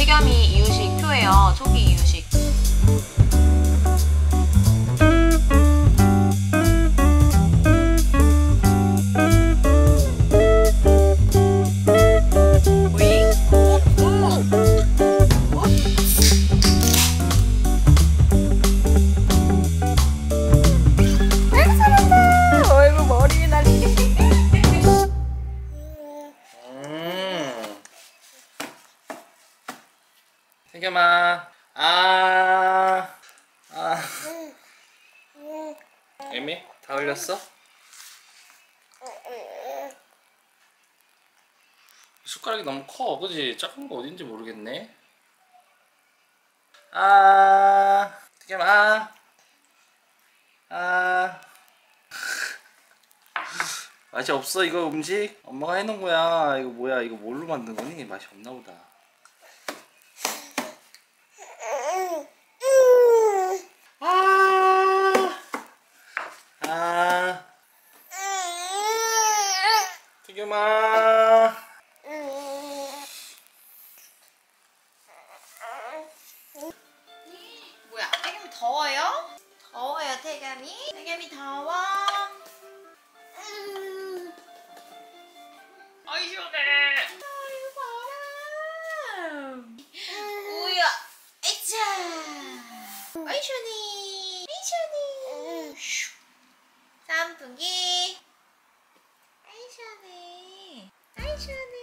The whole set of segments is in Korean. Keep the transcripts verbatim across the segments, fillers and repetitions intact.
태겸이 이유식 표예요. 초기 이유식. 태겸아, 아, 아, 애미? 다 흘렸어? 숟가락이 너무 커, 그지? 작은 거 어딘지 모르겠네. 아, 태겸아, 아, 맛이 없어 이거 음식? 엄마가 해놓은 거야. 이거 뭐야? 이거 뭘로 만든 거니? 맛이 없나 보다. 아, 태겸아. 뭐야? 태겸이 더워요? 더워요, 태겸이? 태겸이 더워? 음. 아이 시원해. 아이고 바람. 우야. 에이차. 아이 시원해. 아이 시원해. 선풍기. 아이 시원해. 아이 시원해.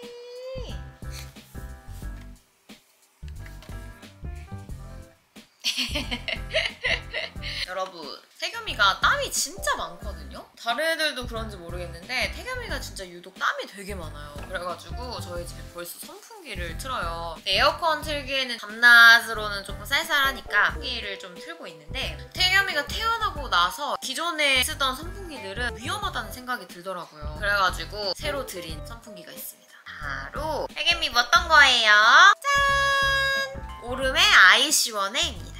여러분, 태겸이가 땀이 진짜 많거든요? 다른 애들도 그런지 모르겠는데 태겸이가 진짜 유독 땀이 되게 많아요. 그래가지고 저희 집에 벌써 선풍기를 틀어요. 에어컨 틀기에는 밤낮으로는 조금 쌀쌀하니까 선풍기를 좀 틀고 있는데 태겸이가 태어나고 나서 기존에 쓰던 선풍기들은 위험하다는 생각이 들더라고요. 그래가지고 새로 들인 선풍기가 있습니다. 바로 태겸이 뭐 어떤 거예요? 짠! 오름의 아이시원해입니다.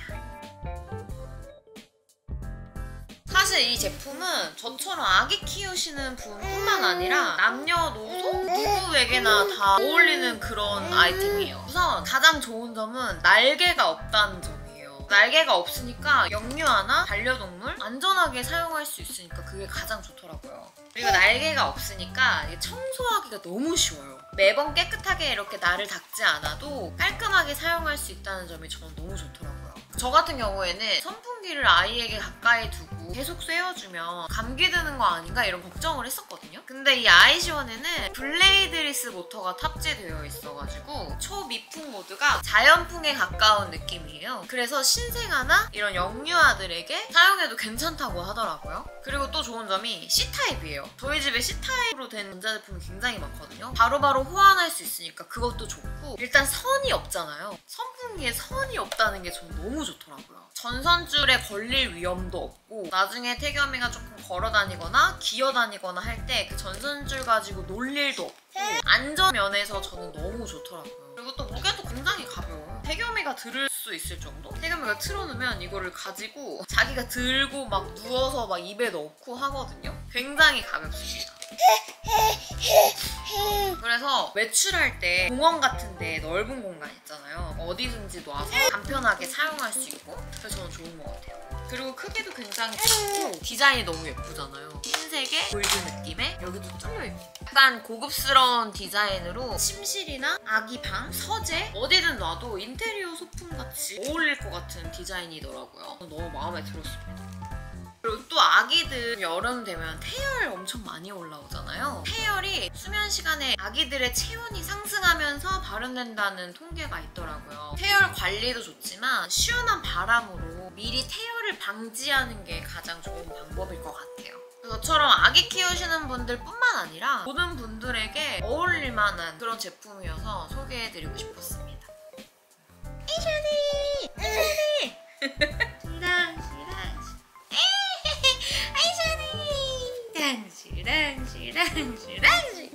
사실 이 제품은 저처럼 아기 키우시는 분뿐만 아니라 남녀노소 누구에게나 다 어울리는 그런 아이템이에요. 우선 가장 좋은 점은 날개가 없다는 점이에요. 날개가 없으니까 영유아나 반려동물 안전하게 사용할 수 있으니까 그게 가장 좋더라고요. 그리고 날개가 없으니까 청소하기가 너무 쉬워요. 매번 깨끗하게 이렇게 날을 닦지 않아도 깔끔하게 사용할 수 있다는 점이 저는 너무 좋더라고요. 저 같은 경우에는 선풍기를 아이에게 가까이 두고 계속 쐬어주면 감기 드는 거 아닌가 이런 걱정을 했었거든요. 근데 이 아이시원에는 블레이드리스 모터가 탑재되어 있어가지고 초미풍 모드가 자연풍에 가까운 느낌이에요. 그래서 신생아나 이런 영유아들에게 사용해도 괜찮다고 하더라고요. 그리고 또 좋은 점이 C타입이에요. 저희 집에 C타입으로 된 전자제품이 굉장히 많거든요. 바로바로 호환할 수 있으니까 그것도 좋고, 일단 선이 없잖아요. 선풍기에 선이 없다는 게 저는 너무 좋더라고요. 전선줄에 걸릴 위험도 없고 나중에 태겸이가 조금 걸어 다니거나 기어 다니거나 할 때 그 전선줄 가지고 놀 일도 없고 안전 면에서 저는 너무 좋더라고요. 그리고 또 무게도 굉장히 가벼워요. 태겸이가 들을 수 있을 정도? 태겸이가 틀어놓으면 이거를 가지고 자기가 들고 막 누워서 막 입에 넣고 하거든요. 굉장히 가볍습니다. 그래서 외출할 때 공원 같은데 넓은 공간 있잖아요. 어디든지 놔서 간편하게 사용할 수 있고, 그래서 저는 좋은 것 같아요. 그리고 크기도 굉장히 작고 디자인이 너무 예쁘잖아요. 흰색에 골드 느낌에 여기도 뚫려있고 약간 고급스러운 디자인으로 침실이나 아기 방, 서재 어디든 놔도 인테리어 소품같이 어울릴 것 같은 디자인이더라고요. 너무 마음에 들었습니다. 그리고 또 아기들 여름 되면 태열 엄청 많이 올라오잖아요. 태열이 수면 시간에 아기들의 체온이 상승하면서 발현된다는 통계가 있더라고요. 태열 관리도 좋지만 시원한 바람으로 미리 태열을 방지하는 게 가장 좋은 방법일 것 같아요. 저처럼 아기 키우시는 분들 뿐만 아니라 모든 분들에게 어울릴 만한 그런 제품이어서 소개해드리고 싶었습니다. 이샤니! 이샤니! 시랑 시랑 아이샤니! 시랑 시랑 시랑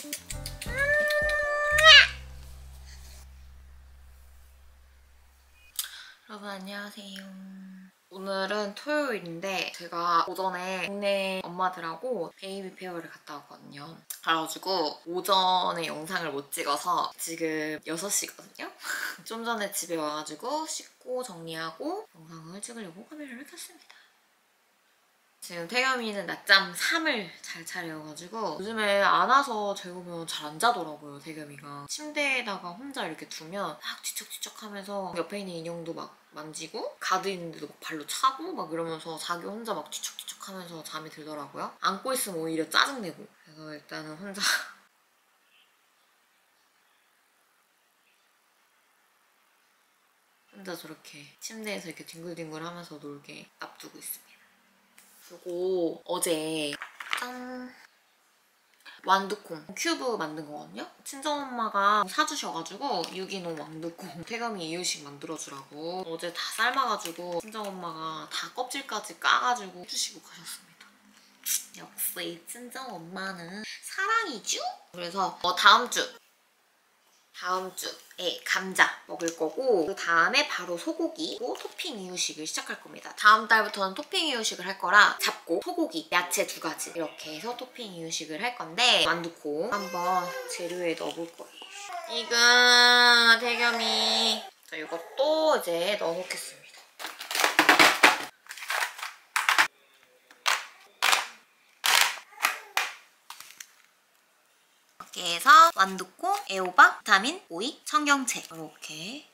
여러분 안녕하세요. 오늘은 토요일인데 제가 오전에 동네 엄마들하고 베이비 페어를 갔다 왔거든요. 그래가지고 오전에 영상을 못 찍어서 지금 여섯 시거든요? 좀 전에 집에 와가지고 씻고 정리하고 영상을 찍으려고 카메라를 켰습니다. 지금 태겸이는 낮잠 삼을 잘 차려가지고 요즘에 안 와서 재우면 잘 안 자더라고요, 태겸이가. 침대에다가 혼자 이렇게 두면 막 뒤척뒤척 하면서 옆에 있는 인형도 막 만지고 가드 있는데도 막 발로 차고 막 이러면서 자기 혼자 막 뒤척뒤척 하면서 잠이 들더라고요. 안고 있으면 오히려 짜증내고. 그래서 일단은 혼자 혼자 저렇게 침대에서 이렇게 뒹굴뒹굴 하면서 놀게 놔두고 있습니다. 그리고 어제 짠! 완두콩 큐브 만든 거거든요? 친정엄마가 사주셔가지고 유기농 완두콩 태겸이 이유식 만들어주라고 어제 다 삶아가지고 친정엄마가 다 껍질까지 까가지고 해주시고 가셨습니다. 역시 친정엄마는 사랑이죠? 그래서 어, 다음 주 다음 주에 감자 먹을 거고 그 다음에 바로 소고기 그리고 토핑 이유식을 시작할 겁니다. 다음 달부터는 토핑 이유식을 할 거라 잡고 소고기, 야채 두 가지 이렇게 해서 토핑 이유식을 할 건데 완두콩 한번 재료에 넣어볼 거예요. 이거 태겸이 자, 이것도 이제 넣어놓겠습니다. 이렇게 해서 완두콩, 애호박, 비타민, 오이, 청경채 이렇게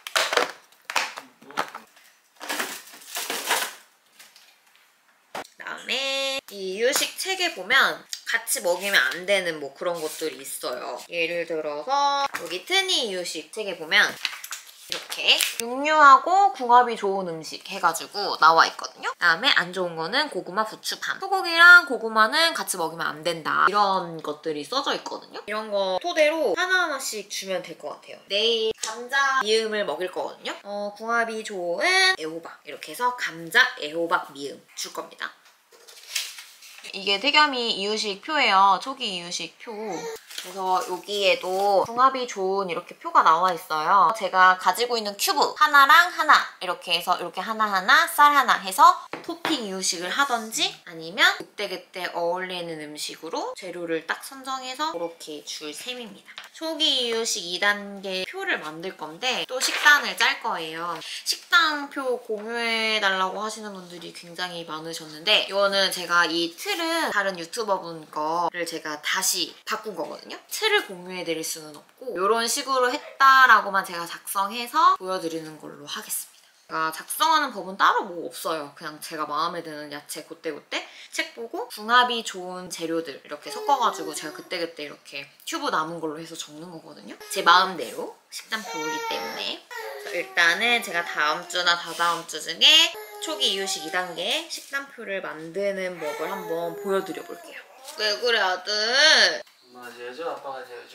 그다음에 이 이유식 책에 보면 같이 먹이면 안 되는 뭐 그런 것들이 있어요. 예를 들어서 여기 트니 이유식 책에 보면 이렇게 육류하고 궁합이 좋은 음식 해가지고 나와 있거든요. 그다음에 안 좋은 거는 고구마, 부추, 밤. 소고기랑 고구마는 같이 먹이면 안 된다. 이런 것들이 써져 있거든요. 이런 거 토대로 하나하나씩 주면 될 것 같아요. 내일 감자 미음을 먹일 거거든요. 어, 궁합이 좋은 애호박 이렇게 해서 감자, 애호박, 미음 줄 겁니다. 이게 태겸이 이유식 표예요. 초기 이유식 표. 그래서 여기에도 궁합이 좋은 이렇게 표가 나와 있어요. 제가 가지고 있는 큐브 하나랑 하나 이렇게 해서 이렇게 하나하나 쌀 하나 해서 토핑 이유식을 하던지 아니면 그때그때 어울리는 음식으로 재료를 딱 선정해서 이렇게 줄 셈입니다. 초기 이유식 이 단계 표를 만들 건데 또 식단을 짤 거예요. 식단표 공유해달라고 하시는 분들이 굉장히 많으셨는데 이거는 제가 이 틀은 다른 유튜버분 거를 제가 다시 바꾼 거거든요. 틀을 공유해드릴 수는 없고 이런 식으로 했다라고만 제가 작성해서 보여드리는 걸로 하겠습니다. 제가 작성하는 법은 따로 뭐 없어요. 그냥 제가 마음에 드는 야채 그때그때 책 보고 궁합이 좋은 재료들 이렇게 섞어가지고 제가 그때그때 이렇게 튜브 남은 걸로 해서 적는 거거든요. 제 마음대로 식단표이기 때문에 일단은 제가 다음 주나 다다음 주 중에 초기 이유식 이 단계 식단표를 만드는 법을 한번 보여드려 볼게요. 왜 그래 아들? 엄마가 재워줘? 아빠가 재워줘?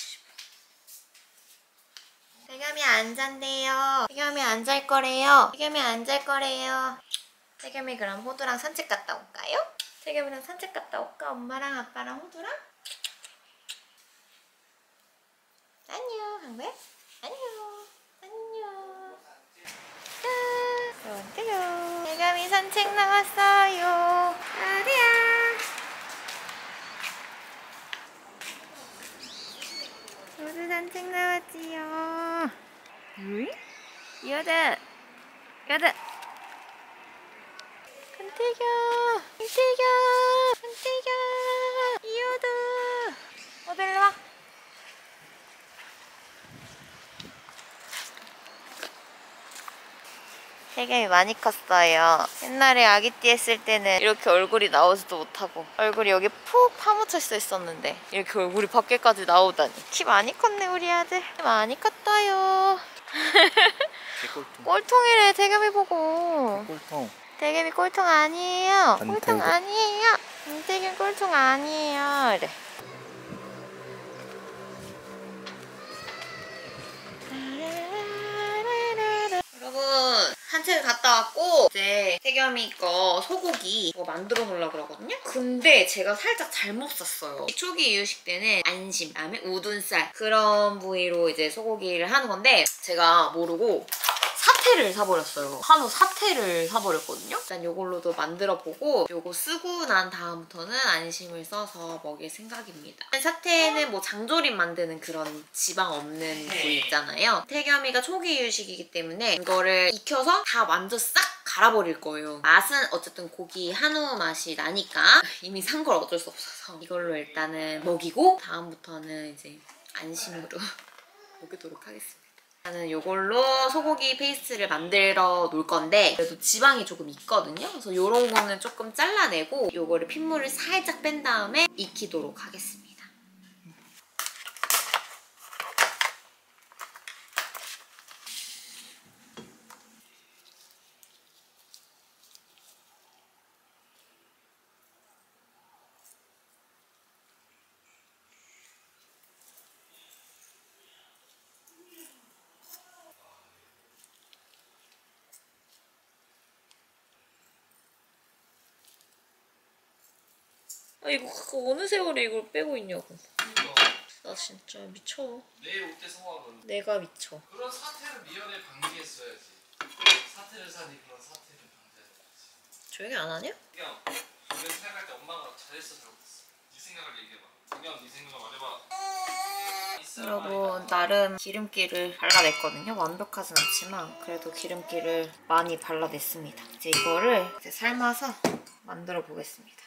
태겸이 안 잔대요. 태겸이 안 잘 거래요. 태겸이 안 잘 거래요. 태겸이 그럼 호두랑 산책 갔다 올까요? 태겸이랑 산책 갔다 올까? 엄마랑 아빠랑 호두랑? 안녕 한배 안녕 안녕 아, 안녕 태겸이 산책 나왔어요. 아리야 호두 산책 나왔지요. 응? 여자 여자 간태겨 간태겨 간태겨 이호두 호두 일로 와. 태겸이 많이 컸어요. 옛날에 아기띠 했을 때는 이렇게 얼굴이 나오지도 못하고 얼굴이 여기 푹 파묻혀 있었는데 이렇게 얼굴이 밖에까지 나오다니. 키 많이 컸네 우리 아들. 키 많이 컸어요. 개꼴통. 꼴통이래 태겸이 보고. 꼴통. 태겸이 꼴통 아니에요. 안 꼴통 되고. 아니에요. 태겸 꼴통 아니에요. 이래. 여러분 산책을 갔다 왔고 이제 태겸이 거 소고기 이거 만들어 놓으려고 그러거든요. 근데 제가 살짝 잘못 샀어요. 초기 이유식 때는 안심, 그다음에 우둔살 그런 부위로 이제 소고기를 하는 건데 제가 모르고 사태 사태를 사버렸어요. 한우 사태를 사버렸거든요. 일단 이걸로도 만들어보고 요거 쓰고 난 다음부터는 안심을 써서 먹일 생각입니다. 사태는 뭐 장조림 만드는 그런 지방 없는 부위 있잖아요. 태겸이가 초기 이유식이기 때문에 이거를 익혀서 다 완전 싹 갈아버릴 거예요. 맛은 어쨌든 고기 한우 맛이 나니까 이미 산 걸 어쩔 수 없어서 이걸로 일단은 먹이고 다음부터는 이제 안심으로 먹이도록 하겠습니다. 저는 이걸로 소고기 페이스트를 만들어 놓을 건데 그래도 지방이 조금 있거든요. 그래서 이런 거는 조금 잘라내고 이거를 핏물을 살짝 뺀 다음에 익히도록 하겠습니다. 아 이거 어느 세월에 이걸 빼고 있냐고. 나 진짜 미쳐. 내일 올 때 성화는 내가 미쳐. 그런 사태를 미연에 방지했어야지. 사태를 사니 그런 사태를 방지해야지. 조용히 안 하냐? 그냥 우리가 생각할 때 엄마가 잘했어 잘못했어. 네 생각을 얘기해봐. 그냥 네 생각을 말해봐. 여러분 나름 기름기를 발라냈거든요. 완벽하진 않지만 그래도 기름기를 많이 발라냈습니다. 이제 이거를 이제 삶아서 만들어 보겠습니다.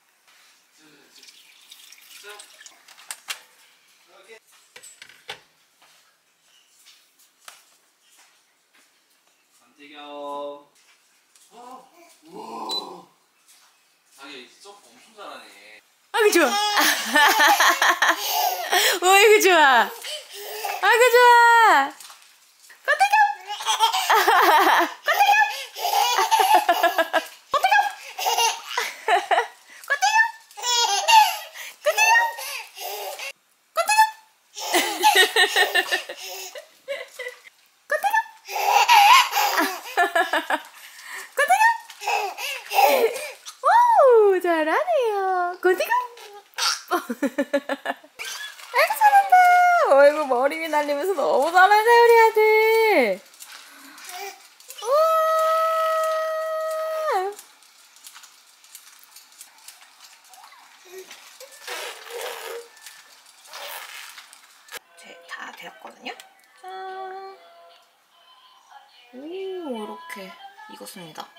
안태경. 우와. 자기 점프 엄청 잘하네. 아이고 좋아. 어이구 좋아. 아이고 좋아. 꼬태경. 꼬태경. 오 잘하네요. 고디가. 아이고 잘한다. 어이구 머리 위 날리면서 너무 잘하네 우리 아들. 우와. 이제 다 되었거든요. 짠. 오 이렇게 익었습니다.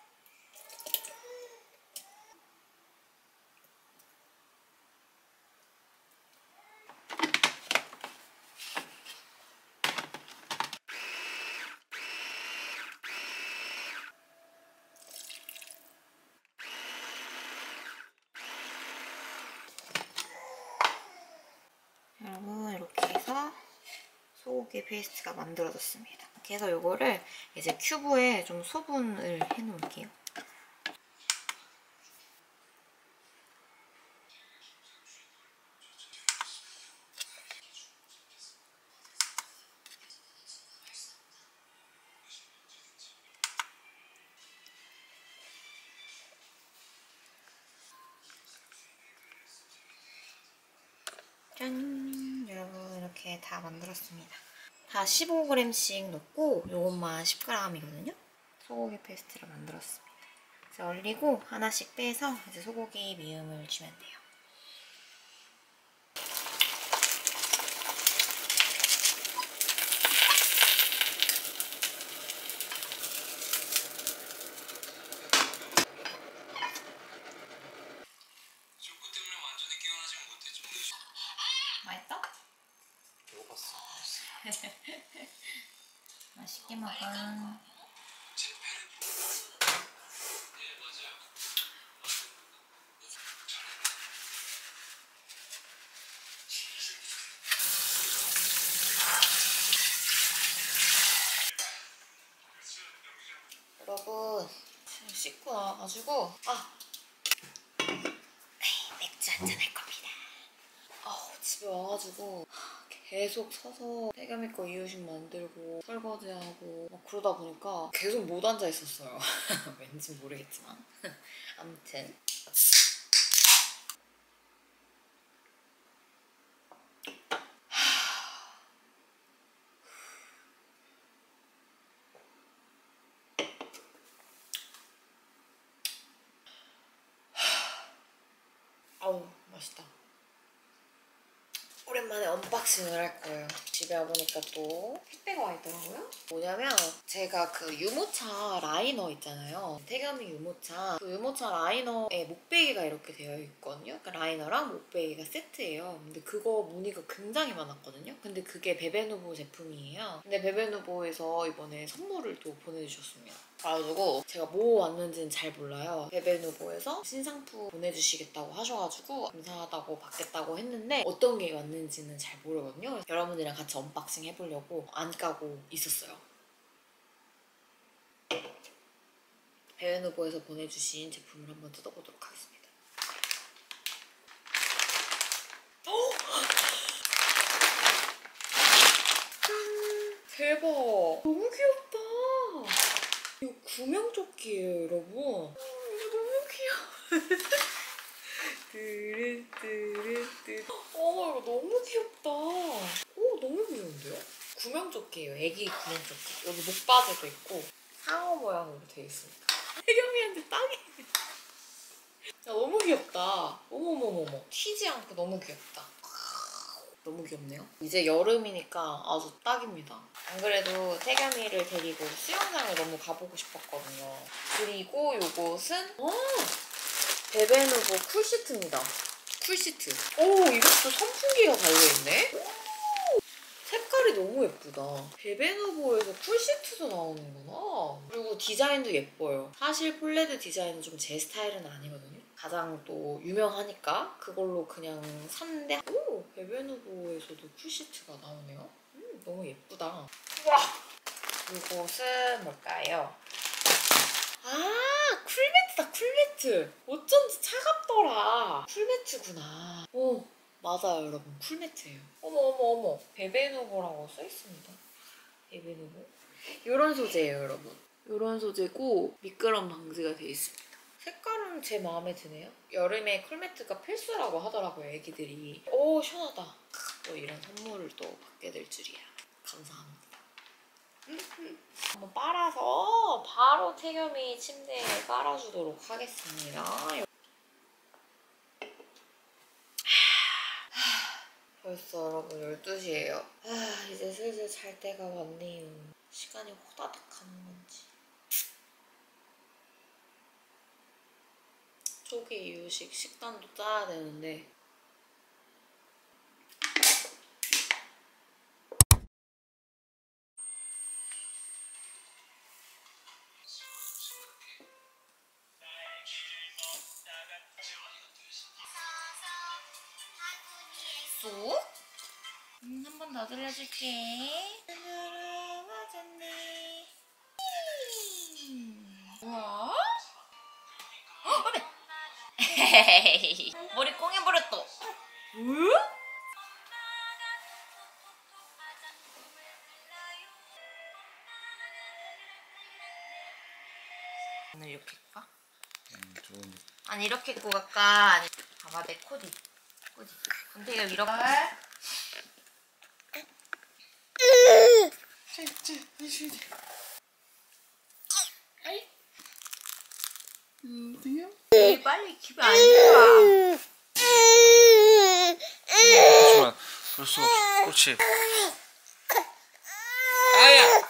여러분 이렇게 해서 소고기 페이스트가 만들어졌습니다. 이렇게 해서 이거를 이제 큐브에 좀 소분을 해놓을게요. 짠! 여러분 이렇게 다 만들었습니다. 다 십오 그램씩 넣고 요것만 십 그램이거든요. 소고기 페이스트를 만들었습니다. 이제 얼리고 하나씩 빼서 이제 소고기 미음을 주면 돼요. 맛있다? 배고팠어. 맛있게 먹어. 여러분 지금 씻고 나와가지고 아 맥주 한잔 할 겁니다. 아 집에 와가지고 계속 서서 태겸이 거 이유식 만들고 설거지하고 막 그러다 보니까 계속 못 앉아 있었어요. 왠지 모르겠지만 아무튼 맛있다. 오랜만에 언박싱을 할 거예요. 집에 와보니까 또 택배가 와 있더라고요. 뭐냐면 제가 그 유모차 라이너 있잖아요. 태겸이 유모차. 그 유모차 라이너에 목베개가 이렇게 되어 있거든요. 그러니까 라이너랑 목베개가 세트예요. 근데 그거 문의가 굉장히 많았거든요. 근데 그게 베베누보 제품이에요. 근데 베베누보에서 이번에 선물을 또 보내주셨습니다. 그래가지고 제가 뭐 왔는지는 잘 몰라요. 베베누보에서 신상품 보내주시겠다고 하셔가지고 감사하다고 받겠다고 했는데 어떤 게 왔는지는 잘 모르거든요. 여러분들이랑 같이 언박싱 해보려고 안 까고 있었어요. 베베누보에서 보내주신 제품을 한번 뜯어보도록 하겠습니다. 대박! 너무 귀엽다! 이거 구명조끼예요, 여러분. 음, 이거 너무 귀여워. 뜨르뜨르뜨. 어, 이거 너무 귀엽다. 오, 너무 귀여운데요? 구명조끼예요, 애기 구명조끼. 여기 목바지도 있고 상어 모양으로 되어 있습니다. 혜경이한테 딱이네. 야, 너무 귀엽다. 어머머머머. 튀지 않고 너무 귀엽다. 너무 귀엽네요. 이제 여름이니까 아주 딱입니다. 안 그래도 태겸이를 데리고 수영장을 너무 가보고 싶었거든요. 그리고 요것은 어! 베베누보 쿨시트입니다. 쿨시트. 오, 이것도 선풍기가 달려있네? 오, 색깔이 너무 예쁘다. 베베누보에서 쿨시트도 나오는구나. 그리고 디자인도 예뻐요. 사실 폴레드 디자인은 좀 제 스타일은 아니거든요. 가장 또 유명하니까 그걸로 그냥 샀는데 오! 베베누보에서도 쿨시트가 나오네요. 음, 너무 예쁘다. 와! 이것은 뭘까요? 아! 쿨매트다, 쿨매트! 어쩐지 차갑더라. 쿨매트구나. 오, 맞아요, 여러분. 쿨매트예요. 어머, 어머, 어머. 베베누보라고 써있습니다. 베베누보. 이런 소재예요, 여러분. 이런 소재고 미끄럼 방지가 되어 있습니다. 색깔은 제 마음에 드네요. 여름에 쿨매트가 필수라고 하더라고요, 애기들이. 오, 시원하다. 또 이런 선물을 또 받게 될 줄이야. 감사합니다. 한번 빨아서 바로 태겸이 침대에 깔아주도록 하겠습니다. 벌써 여러분 열두 시예요. 아, 이제 슬슬 잘 때가 왔네요. 시간이 호다닥 가는 건지. 초기 이유식 식단도 짜야 되는데 쑥? 음, 한 번 더 들려줄게. 맞았네. 우와? 어, 어메! 머리 꽁해버렸다. 응? 오늘 이렇게 할까? 음, 좋은. 아니 이렇게 입고 갈까? 아니 봐봐 내 코디 코디 근데 이거 이렇게 음, 어떡해요? 이 빨리 기분 안 좋아. 그렇지만 그럴 수 없어. 그렇지. 아야.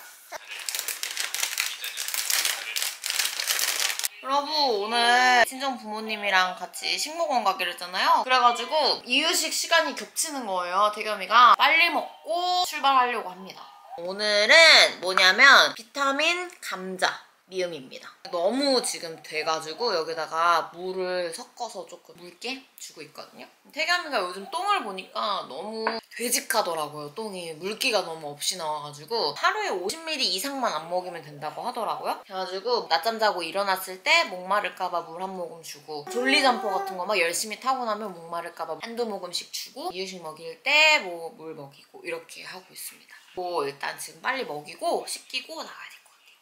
여러분 오늘 친정 부모님이랑 같이 식목원 가기로 했잖아요. 그래가지고 이유식 시간이 겹치는 거예요. 태겸이가 빨리 먹고 출발하려고 합니다. 오늘은 뭐냐면 비타민 감자 미음입니다. 너무 지금 돼가지고 여기다가 물을 섞어서 조금 묽게 주고 있거든요. 태겸이가 요즘 똥을 보니까 너무 되직하더라고요. 똥이 물기가 너무 없이 나와가지고 하루에 오십 밀리리터 이상만 안 먹이면 된다고 하더라고요. 그래가지고 낮잠 자고 일어났을 때 목마를까봐 물 한 모금 주고 졸리점퍼 같은 거 막 열심히 타고 나면 목마를까봐 한두 모금씩 주고 이유식 먹일 때 뭐 물 먹이고 이렇게 하고 있습니다. 뭐 일단 지금 빨리 먹이고 씻기고 나가야 될 것 같아요.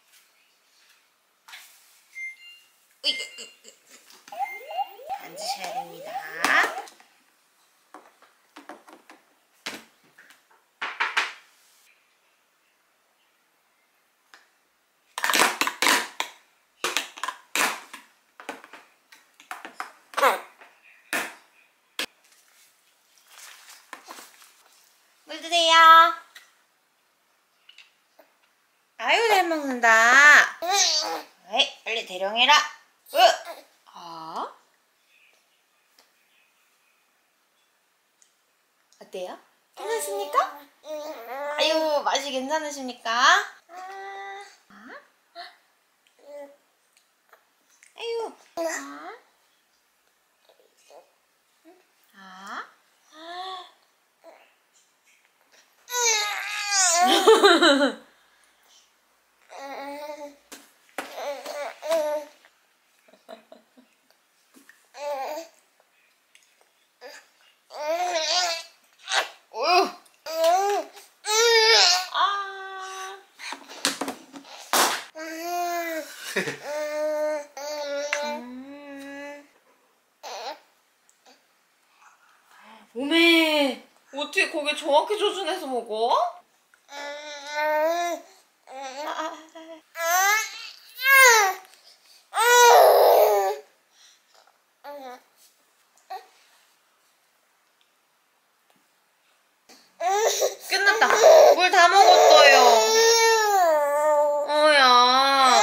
으이, 으이, 으이. 앉으셔야 됩니다. 아유 잘 먹는다. 에이 빨리 대령해라. 으. 아. 어때요? 괜찮습니까? 아유 맛이 괜찮으십니까? 아. 아유. 아. 아. 오메 어떻게 거기 정확히 조준해서 먹어? 끝났다. 물 다 먹었어요. 어야.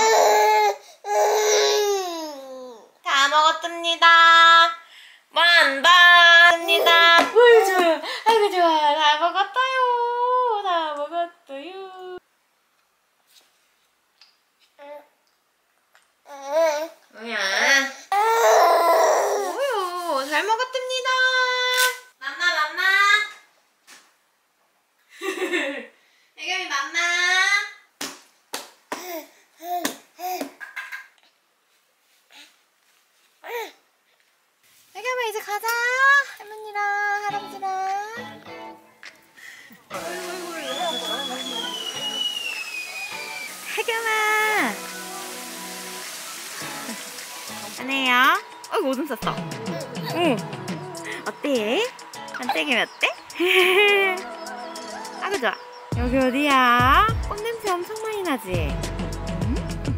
다 먹었답니다. 만반입니다. 물 줘요. 아이고 좋아. 다 먹었어요. 다 먹었어요. 뭐야? 뭐요? 잘 먹었답니다. 맘마 맘마. 애견이 맘마. 애견아 이제 가자. 할머니랑 할아버지랑. 애견아. 안해요. 어이구 오줌 쌌어. 응. 어때? 반짝이면 어때? 아구 좋아. 여기 어디야? 꽃냄새 엄청 많이 나지? 응?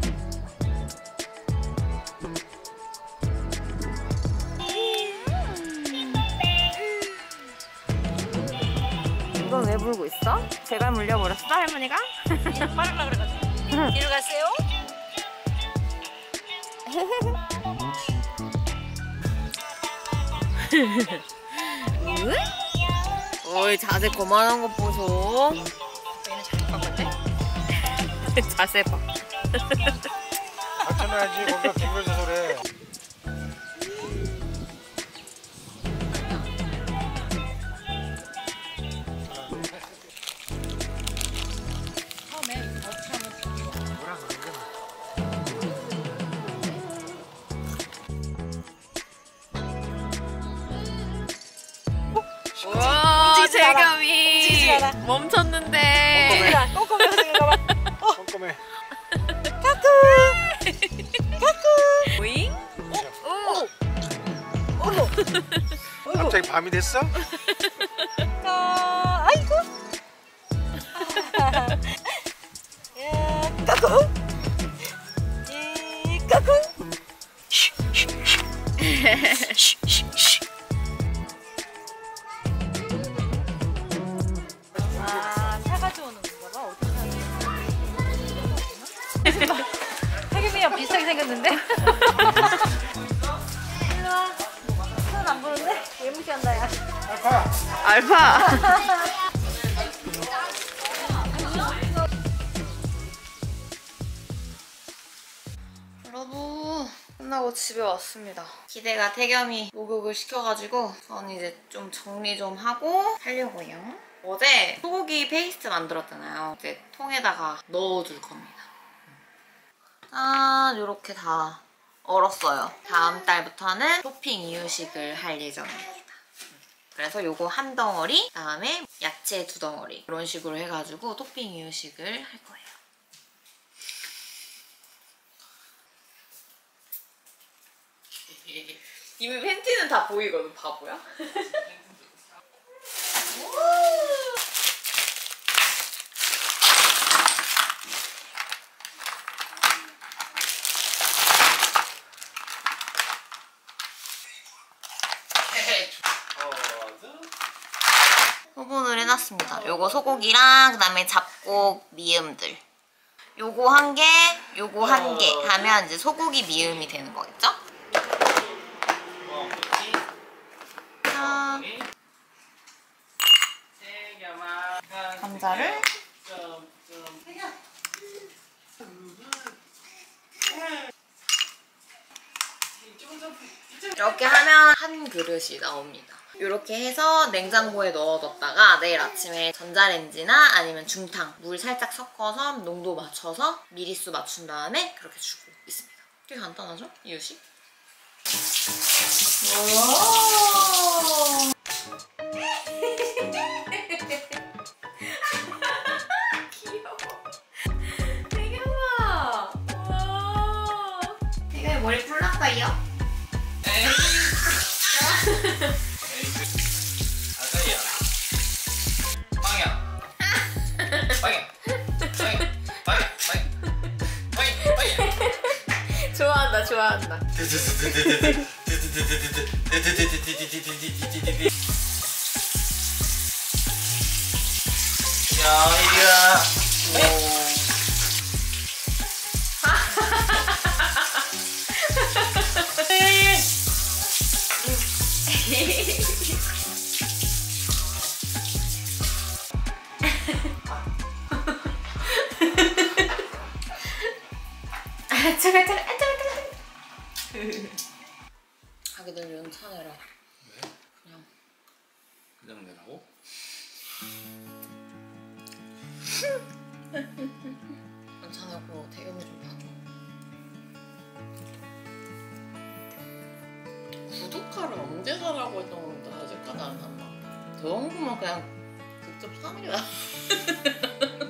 이건 왜 물고 있어? 제가 물려버렸어 할머니가? 빠르라 그래가지고 뒤로 가세요. 응? 어이 자세 그만한 거 보소. 얘는 잘못 간 건데. 자세 봐. 박천해야지 거기가 둥글져서 그래. 처음에 어떻게 하면 뭐라 그런 게 와 재겸이 재겸이 마라. 멈췄는데. 꼼꼼해 생각해봐. 꼼꼼해. 오잉? 오. 갑자기 밤이 됐어? 아, 아이고. 야, 까꿍. 이 까꿍. 아, 사가지 오는 건가 봐. 어떻게 하지? 태겸이랑 비슷하게 생겼는데? 일로 와. 손 안 보는데? 예무시한다, 야. 알파. 여러분 끝나고 집에 왔습니다. 기대가 태겸이 목욕을 시켜가지고 저는 이제 좀 정리 좀 하고 하려고요. 어제 소고기 페이스트 만들었잖아요. 이제 통에다가 넣어줄 겁니다. 짠 이렇게 다 얼었어요. 다음 달부터는 토핑 이유식을 할 예정입니다. 그래서 요거 한 덩어리, 그다음에 야채 두 덩어리 이런 식으로 해가지고 토핑 이유식을 할 거예요. 이미 팬티는 다 보이거든, 바보야? 소분을 해놨습니다. 요거 소고기랑 그다음에 잡곡 미음들 요거 한 개, 요거 한 개 하면 이제 소고기 미음이 되는 거겠죠? 자, 감자를 이렇게 하면 한 그릇이 나옵니다. 이렇게 해서 냉장고에 넣어뒀다가 내일 아침에 전자레인지나 아니면 중탕 물 살짝 섞어서 농도 맞춰서 미리수 맞춘 다음에 그렇게 주고 있습니다. 되게 간단하죠? 이유식? 귀여워. 태경아. 태경이 머리 풀났어요? 아가야. 빵야. 빵야. 빵야. 빵야. 빵야. 좋아한다, 좋아한다. 야, 이리야. 오. 아, 차가, 차가, 아, 차가, 차가. 자기들 연차내라. 왜? 그냥. 그냥 내라고? 연차내고 태경이 좀 봐줘. 구독하를 언제 사라고 했던 건데 아직까지 안 샀나? 저 정도면 그냥 직접 사는 게 나아.